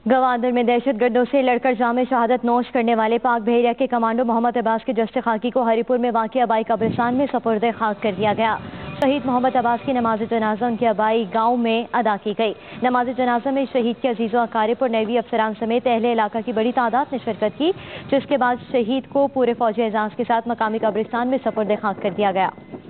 गवादर में दहशतगर्दों से लड़कर जामे शहादत नोश करने वाले पाक बहरिया के कमांडो मोहम्मद अब्बास के जस्ते खाकी को हरीपुर में वाक़ आबाई कब्रिस्तान में सपुर्द खाक कर दिया गया। शहीद मोहम्मद अब्बास की नमाज जनाजा उनकी आबाई गांव में अदा की गई। नमाज जनाजा में शहीद के अजीज़ो अकारिब और नेवी अफसरान समेत अहले इलाका की बड़ी तादाद ने शिरकत की, जिसके बाद शहीद को पूरे फौजी एजाज के साथ मकामी कब्रिस्तान में सपुर्द खाक कर दिया गया।